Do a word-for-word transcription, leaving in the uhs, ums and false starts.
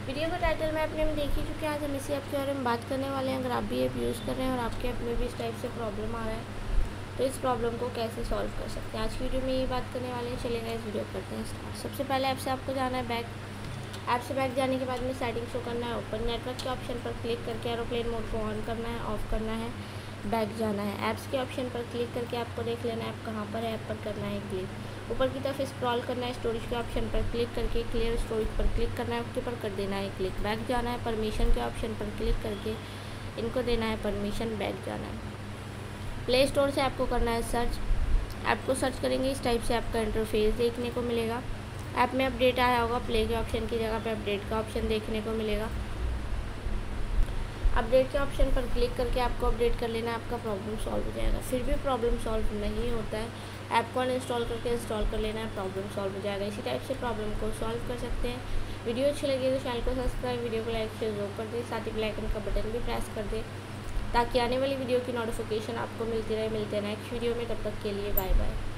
Video का title मैं अपने में देख ही चुके हैं। आज हम इसी ऐप के बारे में बात करने वाले हैं। अगर आप भी ऐप यूज़ कर रहे हैं और आपके ऐप में भी इस टाइप से प्रॉब्लम आ रहा है तो इस प्रॉब्लम को कैसे सॉल्व कर सकते हैं, आज की वीडियो में यही बात करने वाले हैं। चलेगा, इस वीडियो करते हैं स्टार्ट। सबसे पहले ऐप से आपको जाना है बैक। ऐप से बैक जाने के बाद में सेटिंग शो करना है, ओपन नेटवर्क के ऑप्शन पर क्लिक करके एरोप्लेन मोड को ऑन करना है, ऑफ करना है, बैक जाना है। ऐप्स के ऑप्शन पर क्लिक करके आपको देख लेना है ऐप कहाँ पर है, ऐप पर करना है क्लिक। ऊपर की तरफ स्क्रॉल करना है, स्टोरेज के ऑप्शन पर क्लिक करके क्लियर स्टोरेज पर क्लिक करना है, उसके ऊपर कर देना है क्लिक। बैक जाना है, परमिशन के ऑप्शन पर क्लिक करके इनको देना है परमिशन, बैक जाना है। प्ले स्टोर से आपको करना है सर्च। ऐप को सर्च करेंगे, इस टाइप से आपका इंटरफेस देखने को मिलेगा। ऐप में अपडेट आया होगा, प्ले के ऑप्शन की जगह पे अपडेट का ऑप्शन देखने को मिलेगा। अपडेट के ऑप्शन पर क्लिक करके आपको अपडेट कर लेना, आपका प्रॉब्लम सॉल्व हो जाएगा। फिर भी प्रॉब्लम सॉल्व नहीं होता है, ऐप को अनइंस्टॉल करके इंस्टॉल कर लेना है, प्रॉब्लम सॉल्व हो जाएगा। इसी टाइप से प्रॉब्लम को सॉल्व कर सकते हैं। वीडियो अच्छी लगी तो चैनल को सब्सक्राइब, वीडियो को लाइक शेयर जरूर कर दें, साथ ही बेल आइकन का बटन भी प्रेस कर दें ताकि आने वाली वीडियो की नोटिफिकेशन आपको मिलती रहे। मिलते हैं नेक्स्ट वीडियो में, तब तक के लिए बाय बाय।